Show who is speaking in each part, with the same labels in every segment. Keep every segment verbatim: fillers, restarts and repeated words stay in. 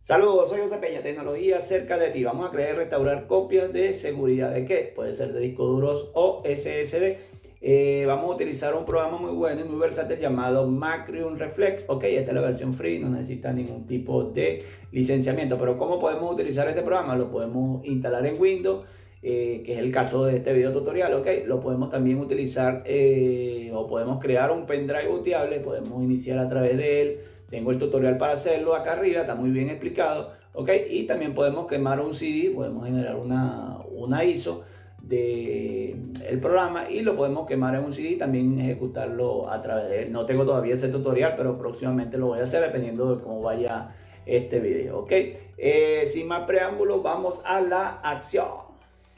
Speaker 1: Saludos, soy José Peña, tecnología cerca de ti. Vamos a crear y restaurar copias de seguridad. ¿De qué? Puede ser de discos duros o S S D. Eh, vamos a utilizar un programa muy bueno y muy versátil llamado Macrium Reflex. Ok, esta es la versión free, no necesita ningún tipo de licenciamiento. Pero ¿cómo podemos utilizar este programa? Lo podemos instalar en Windows, eh, que es el caso de este video tutorial. Ok, lo podemos también utilizar eh, o podemos crear un pendrive booteable, podemos iniciar a través de él. Tengo el tutorial para hacerlo acá arriba, está muy bien explicado. Ok, y también podemos quemar un C D, podemos generar una, una I S O del programa y lo podemos quemar en un C D y también ejecutarlo a través de él. No tengo todavía ese tutorial, pero próximamente lo voy a hacer dependiendo de cómo vaya este video. Ok, eh, sin más preámbulos, vamos a la acción.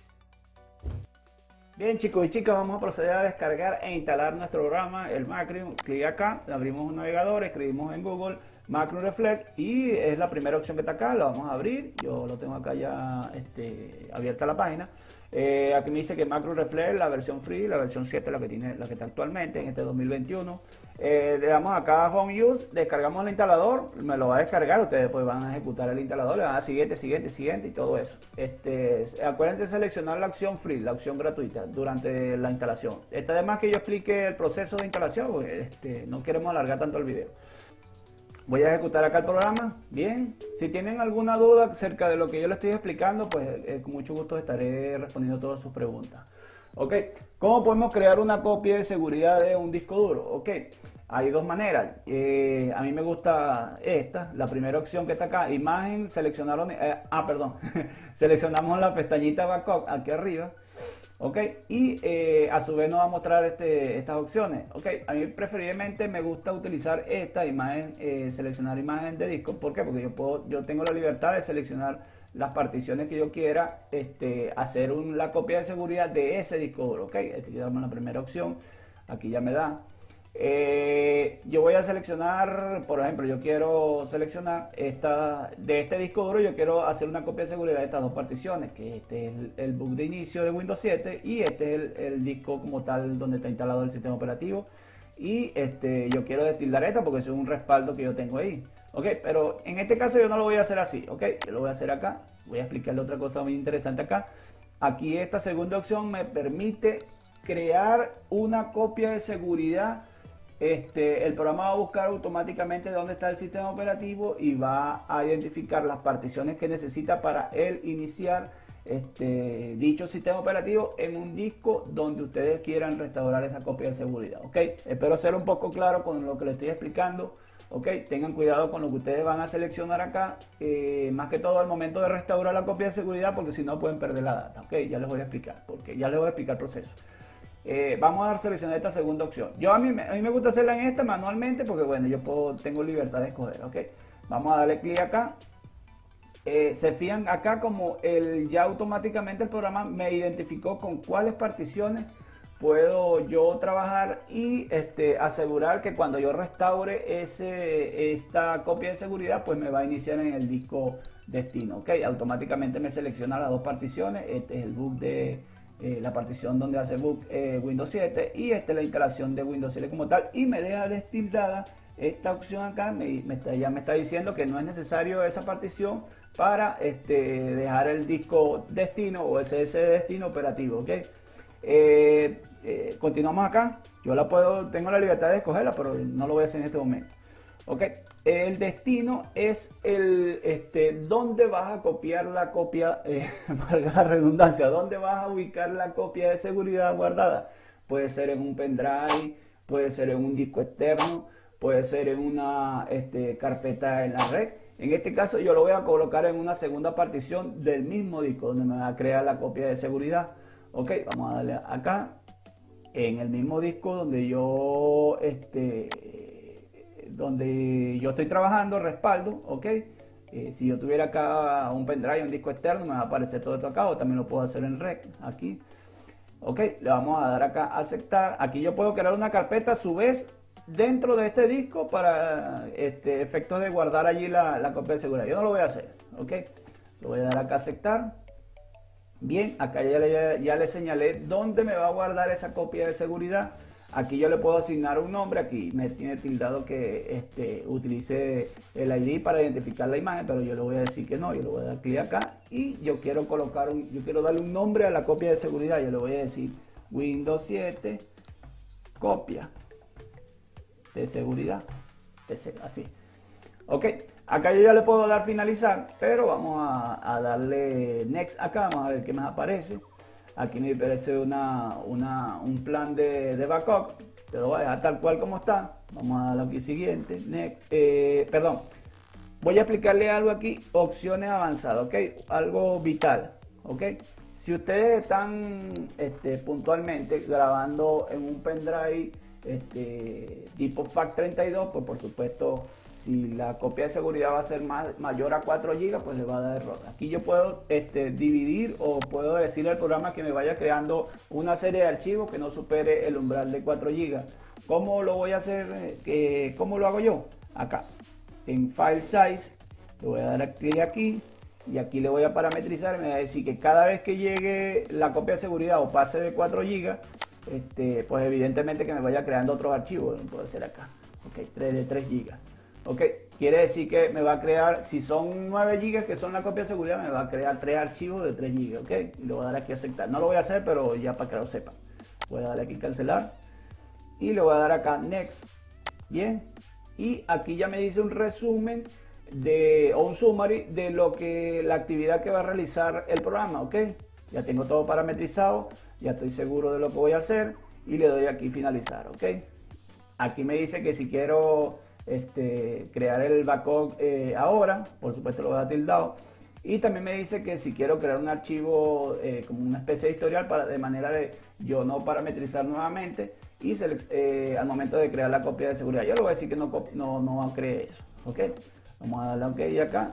Speaker 1: Bien, chicos y chicas, vamos a proceder a descargar e instalar nuestro programa, el Macrium. Clic acá, abrimos un navegador, escribimos en Google Macrium Reflex y es la primera opción que está acá. Lo vamos a abrir, yo lo tengo acá ya este, abierta la página. Eh, aquí me dice que Macrium Reflex, la versión free, la versión siete, la que tiene, la que está actualmente en este dos mil veintiuno. Eh, le damos acá a Home Use, descargamos el instalador, me lo va a descargar, ustedes después van a ejecutar el instalador, le van a siguiente, siguiente, siguiente y todo eso. Este, acuérdense de seleccionar la opción free, la opción gratuita durante la instalación. Está además que yo explique el proceso de instalación, porque este, no queremos alargar tanto el video. Voy a ejecutar acá el programa. Bien, si tienen alguna duda acerca de lo que yo les estoy explicando, pues eh, con mucho gusto estaré respondiendo todas sus preguntas. Ok, ¿cómo podemos crear una copia de seguridad de un disco duro? Ok, hay dos maneras. Eh, a mí me gusta esta, la primera opción que está acá, imagen, seleccionaron, eh, ah, perdón, seleccionamos la pestañita backup aquí arriba. Ok, y eh, a su vez nos va a mostrar este, estas opciones. Ok, a mí preferiblemente me gusta utilizar esta imagen, eh, seleccionar imagen de disco. ¿Por qué? Porque yo, puedo, yo tengo la libertad de seleccionar las particiones que yo quiera, este, hacer un, la copia de seguridad de ese disco duro. Ok, aquí le damos la primera opción, aquí ya me da. Eh, yo voy a seleccionar, por ejemplo, yo quiero seleccionar esta, de este disco duro, yo quiero hacer una copia de seguridad de estas dos particiones, que este es el, el boot de inicio de Windows siete y este es el, el disco como tal donde está instalado el sistema operativo. Y este, yo quiero destildar esta porque eso es un respaldo que yo tengo ahí. Ok, pero en este caso yo no lo voy a hacer así. Ok, yo lo voy a hacer acá. Voy a explicarle otra cosa muy interesante acá. Aquí esta segunda opción me permite crear una copia de seguridad. Este, el programa va a buscar automáticamente dónde está el sistema operativo y va a identificar las particiones que necesita para él iniciar este, dicho sistema operativo en un disco donde ustedes quieran restaurar esa copia de seguridad. Ok, espero ser un poco claro con lo que les estoy explicando. Ok, tengan cuidado con lo que ustedes van a seleccionar acá, eh, más que todo al momento de restaurar la copia de seguridad, porque si no pueden perder la data. Ok, ya les voy a explicar, porque ya les voy a explicar el proceso. Eh, vamos a dar seleccionar esta segunda opción. Yo a mí, a mí me gusta hacerla en esta manualmente porque bueno, yo puedo, tengo libertad de escoger. Ok, vamos a darle clic acá. Eh, se fijan acá como el, ya automáticamente el programa me identificó con cuáles particiones puedo yo trabajar y este, asegurar que cuando yo restaure ese, esta copia de seguridad, pues me va a iniciar en el disco destino. Ok, automáticamente me selecciona las dos particiones. Este es el boot de Eh, la partición donde hace boot eh, Windows siete y esta es la instalación de Windows siete como tal y me deja destildada esta opción acá. Me, me está, ya me está diciendo que no es necesario esa partición para este, dejar el disco destino o el C S de destino operativo. ¿Okay? Eh, eh, continuamos acá. Yo la puedo, tengo la libertad de escogerla, pero no lo voy a hacer en este momento. Ok, el destino es el este, donde vas a copiar la copia, eh, valga la redundancia, donde vas a ubicar la copia de seguridad guardada. Puede ser en un pendrive, puede ser en un disco externo, puede ser en una este, carpeta en la red. En este caso yo lo voy a colocar en una segunda partición del mismo disco donde me va a crear la copia de seguridad. Ok, vamos a darle acá, en el mismo disco donde yo este donde yo estoy trabajando, respaldo. Ok, eh, si yo tuviera acá un pendrive, un disco externo, me va a aparecer todo esto acá, o también lo puedo hacer en rec aquí. Ok, le vamos a dar acá a aceptar. Aquí yo puedo crear una carpeta a su vez dentro de este disco para este efectos de guardar allí la, la copia de seguridad. Yo no lo voy a hacer. Ok, lo voy a dar acá a aceptar. Bien, acá ya le, ya le señalé dónde me va a guardar esa copia de seguridad. Aquí yo le puedo asignar un nombre, aquí me tiene tildado que este, utilice el I D para identificar la imagen, pero yo le voy a decir que no, yo le voy a dar clic acá y yo quiero colocar un, yo quiero darle un nombre a la copia de seguridad, yo le voy a decir Windows siete copia de seguridad, así. Ok, acá yo ya le puedo dar finalizar, pero vamos a, a darle next acá, vamos a ver qué más aparece. Aquí me aparece una, una, un plan de, de backup, te lo voy a dejar tal cual como está. Vamos a darle aquí siguiente, next, eh, perdón, voy a explicarle algo aquí, opciones avanzadas, ok, algo vital, ok. Si ustedes están este, puntualmente grabando en un pendrive este, tipo FAT treinta y dos, pues por supuesto, si la copia de seguridad va a ser más, mayor a cuatro gigas, pues le va a dar error. Aquí yo puedo este, dividir o puedo decirle al programa que me vaya creando una serie de archivos que no supere el umbral de cuatro gigas. ¿Cómo lo voy a hacer? Eh, ¿Cómo lo hago yo? Acá, en File Size, le voy a dar clic aquí y aquí le voy a parametrizar y me va a decir que cada vez que llegue la copia de seguridad o pase de cuatro gigas, este, pues evidentemente que me vaya creando otros archivos. Puede ser acá, ok, tres de tres gigas. Ok, quiere decir que me va a crear, si son nueve gigas que son la copia de seguridad, me va a crear tres archivos de tres gigas, ok. Y le voy a dar aquí a aceptar. No lo voy a hacer, pero ya para que lo sepan. Voy a darle aquí cancelar. Y le voy a dar acá next. Bien. Y aquí ya me dice un resumen de, o un summary de lo que, la actividad que va a realizar el programa, ok. Ya tengo todo parametrizado, ya estoy seguro de lo que voy a hacer. Y le doy aquí finalizar, ok. Aquí me dice que si quiero... Este, crear el backup eh, ahora, por supuesto lo voy a dar tildado, y también me dice que si quiero crear un archivo eh, como una especie de historial para, de manera de yo no parametrizar nuevamente y se, eh, al momento de crear la copia de seguridad, yo le voy a decir que no, no, no cree eso, ok, vamos a darle a ok acá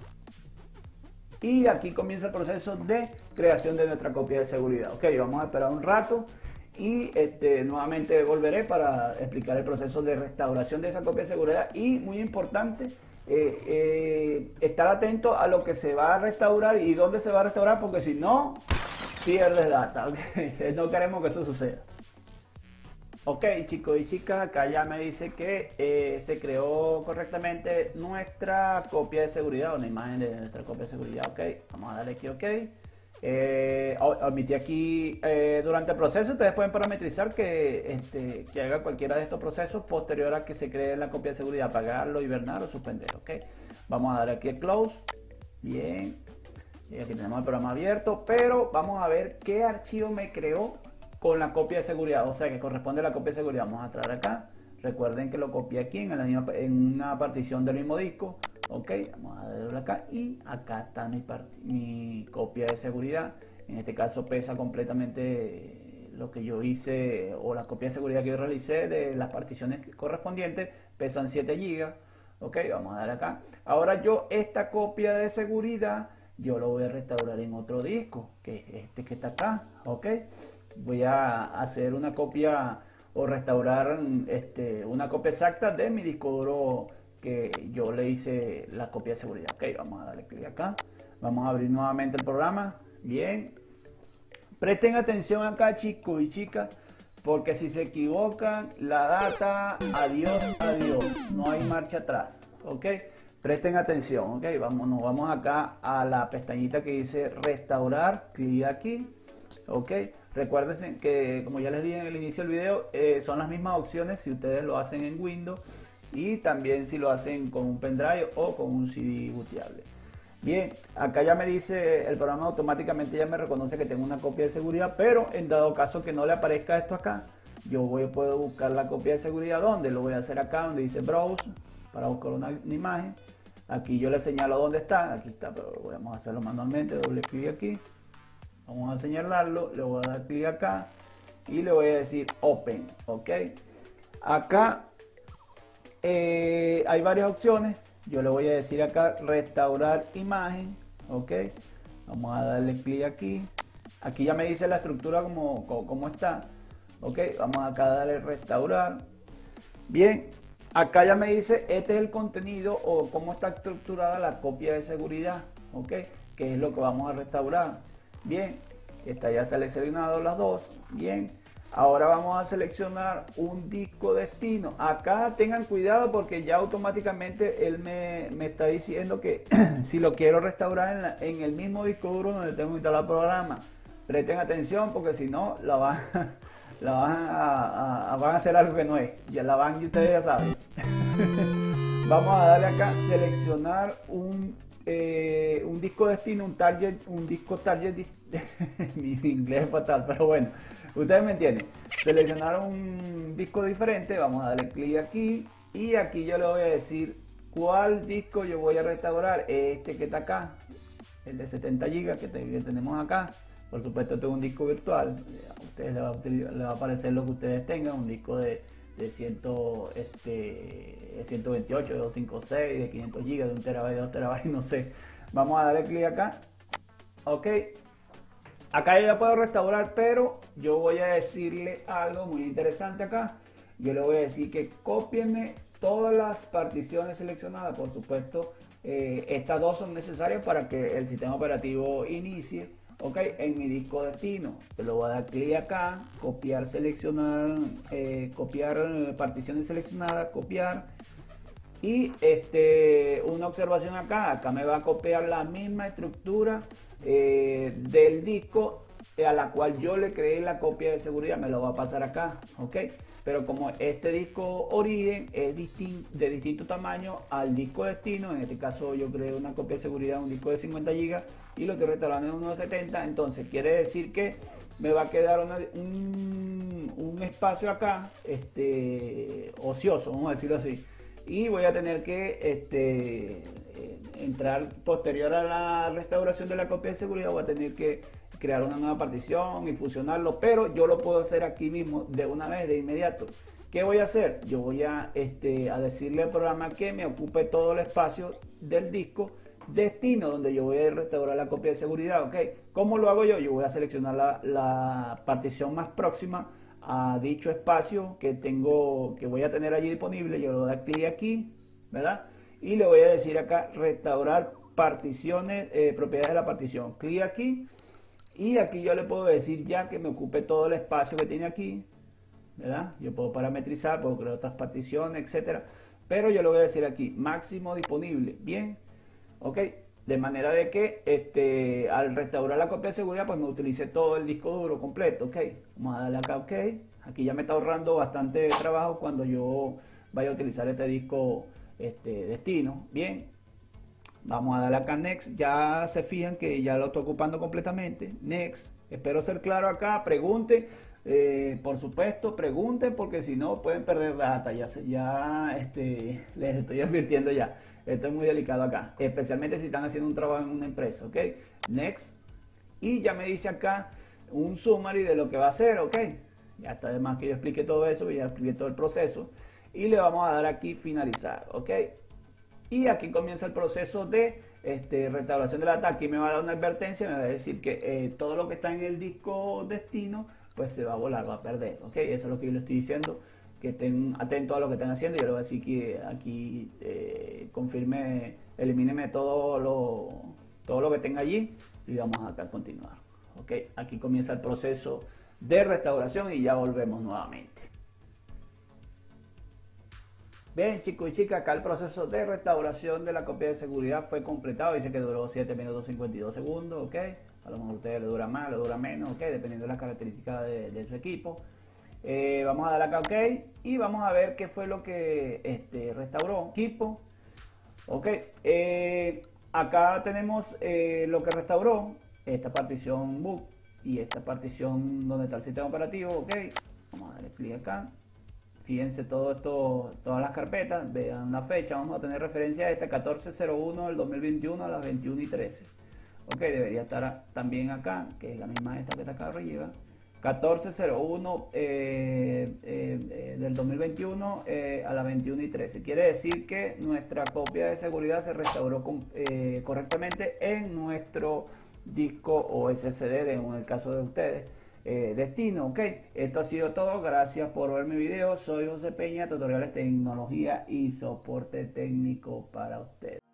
Speaker 1: y aquí comienza el proceso de creación de nuestra copia de seguridad. Ok, vamos a esperar un rato y este, nuevamente volveré para explicar el proceso de restauración de esa copia de seguridad. Y muy importante, eh, eh, estar atento a lo que se va a restaurar y dónde se va a restaurar, porque si no, pierdes data. ¿Okay? No queremos que eso suceda. Ok, chicos y chicas, acá ya me dice que eh, se creó correctamente nuestra copia de seguridad, una imagen de nuestra copia de seguridad. Ok, vamos a darle aquí ok. Eh, omití aquí eh, durante el proceso. Ustedes pueden parametrizar que, este, que haga cualquiera de estos procesos posterior a que se cree la copia de seguridad, apagarlo, hibernar o suspender. Ok, vamos a dar aquí el close. Bien, y aquí tenemos el programa abierto, pero vamos a ver qué archivo me creó con la copia de seguridad, o sea que corresponde a la copia de seguridad. Vamos a traer acá, recuerden que lo copié aquí en, la misma, en una partición del mismo disco. Ok, vamos a darle acá y acá está mi, mi copia de seguridad. En este caso pesa completamente lo que yo hice, o la copia de seguridad que yo realicé de las particiones correspondientes, pesan siete gigas. Ok, vamos a darle acá. Ahora yo esta copia de seguridad yo lo voy a restaurar en otro disco, que es este que está acá. Ok, voy a hacer una copia o restaurar este, una copia exacta de mi disco duro que yo le hice la copia de seguridad. Ok, vamos a darle clic acá, vamos a abrir nuevamente el programa. Bien, presten atención acá, chicos y chicas, porque si se equivocan la data, adiós, adiós, no hay marcha atrás. Ok, presten atención. Ok, vamos, nos vamos acá a la pestañita que dice restaurar, clic aquí. Ok, recuerden que como ya les dije en el inicio del video, eh, son las mismas opciones si ustedes lo hacen en Windows y también si lo hacen con un pendrive o con un C D booteable. Bien, acá ya me dice el programa, automáticamente ya me reconoce que tengo una copia de seguridad, pero en dado caso que no le aparezca esto acá, yo voy, puedo buscar la copia de seguridad. ¿Dónde? Lo voy a hacer acá donde dice browse para buscar una, una imagen. Aquí yo le señalo dónde está, aquí está, pero vamos a hacerlo manualmente, doble clic aquí. Vamos a señalarlo, le voy a dar clic acá y le voy a decir open. Ok, acá eh, hay varias opciones. Yo le voy a decir acá restaurar imagen. Ok, vamos a darle clic aquí. Aquí ya me dice la estructura como, como, como está. Ok, vamos acá a darle restaurar. Bien, acá ya me dice este es el contenido o cómo está estructurada la copia de seguridad. Ok, que es lo que vamos a restaurar. Bien, está ya seleccionado las dos. Bien, Ahora vamos a seleccionar un disco destino. Acá tengan cuidado porque ya automáticamente él me, me está diciendo que si lo quiero restaurar en, la, en el mismo disco duro donde tengo instalado el programa. Presten atención porque si no la van, la van, a, a, a, van a hacer algo que no es. Ya la van y ustedes ya saben. Vamos a darle acá seleccionar un, eh, un disco destino, un target, un disco target. Mi inglés es fatal, pero bueno. Ustedes me entienden. Seleccionar un disco diferente, vamos a darle clic aquí y aquí yo le voy a decir cuál disco yo voy a restaurar. Este que está acá, el de setenta gigas que, te, que tenemos acá. Por supuesto, este es un disco virtual. A ustedes les va a, les va a aparecer lo que ustedes tengan, un disco de, de cien, este, ciento veintiocho, de doscientos cincuenta y seis, de quinientos gigas, de un terabyte, de dos terabytes, no sé. Vamos a darle clic acá. Ok. Acá yo ya puedo restaurar, pero yo voy a decirle algo muy interesante acá. Yo le voy a decir que cópienme todas las particiones seleccionadas. Por supuesto, eh, estas dos son necesarias para que el sistema operativo inicie. Ok, en mi disco destino. Yo le voy a dar clic acá, copiar, seleccionar, eh, copiar eh, particiones seleccionadas, copiar. Y este, una observación acá, acá me va a copiar la misma estructura eh, del disco a la cual yo le creé la copia de seguridad, me lo va a pasar acá, ok. Pero como este disco origen es distin de distinto tamaño al disco destino, en este caso yo creé una copia de seguridad, un disco de cincuenta gigas y lo estoy restaurando en uno de setenta, entonces quiere decir que me va a quedar una, un, un espacio acá este, ocioso, vamos a decirlo así. Y voy a tener que este, entrar posterior a la restauración de la copia de seguridad, voy a tener que crear una nueva partición y fusionarlo, pero yo lo puedo hacer aquí mismo de una vez, de inmediato. ¿Qué voy a hacer? Yo voy a, este, a decirle al programa que me ocupe todo el espacio del disco destino donde yo voy a restaurar la copia de seguridad, ¿ok? ¿Cómo lo hago yo? Yo voy a seleccionar la, la partición más próxima a dicho espacio que tengo, que voy a tener allí disponible. Yo le voy a dar clic aquí, ¿verdad? Y le voy a decir acá restaurar particiones, eh, propiedades de la partición. Clic aquí y aquí yo le puedo decir ya que me ocupe todo el espacio que tiene aquí, ¿verdad? Yo puedo parametrizar, puedo crear otras particiones, etcétera. Pero yo le voy a decir aquí máximo disponible, bien, ok. De manera de que este, al restaurar la copia de seguridad, pues me utilice todo el disco duro completo, ok. Vamos a darle acá, ok. Aquí ya me está ahorrando bastante trabajo cuando yo vaya a utilizar este disco este, destino. Bien. Vamos a darle acá Next. Ya se fijan que ya lo estoy ocupando completamente. Next. Espero ser claro acá. Pregunten. Eh, por supuesto, pregunten porque si no pueden perder data. Ya, ya este, les estoy advirtiendo ya. Esto es muy delicado acá, especialmente si están haciendo un trabajo en una empresa, ok. Next. Y ya me dice acá un summary de lo que va a hacer, ok. Ya está de más que yo explique todo eso, ya expliqué todo el proceso. Y le vamos a dar aquí finalizar, ok. Y aquí comienza el proceso de este, restauración de la data. Aquí me va a dar una advertencia, me va a decir que eh, todo lo que está en el disco destino, pues se va a volar, va a perder, ok. Eso es lo que yo le estoy diciendo. Que estén atentos a lo que están haciendo. Yo le voy a decir que aquí eh, confirme, elimíneme todo lo, todo lo que tenga allí y vamos acá a continuar. Ok, aquí comienza el proceso de restauración y ya volvemos nuevamente. Bien, chicos y chicas, acá el proceso de restauración de la copia de seguridad fue completado. Dice que duró siete minutos cincuenta y dos segundos, ok. A lo mejor a ustedes le dura más, le dura menos, ok, dependiendo de las características de, de su equipo. Eh, vamos a darle acá ok y vamos a ver qué fue lo que este, restauró equipo. Ok, eh, acá tenemos eh, lo que restauró, esta partición boot y esta partición donde está el sistema operativo. Ok, vamos a darle clic acá. Fíjense todo esto, todas las carpetas, vean la fecha, vamos a tener referencia a esta catorce cero uno del dos mil veintiuno a las veintiuna y trece. Ok, debería estar también acá, que es la misma esta que está acá arriba. catorce cero uno eh, eh, eh, del dos mil veintiuno eh, a las veintiuna y trece. Quiere decir que nuestra copia de seguridad se restauró con, eh, correctamente en nuestro disco o S S D, en el caso de ustedes, eh, destino. Ok, esto ha sido todo. Gracias por ver mi video. Soy José Peña, tutoriales, tecnología y soporte técnico para ustedes.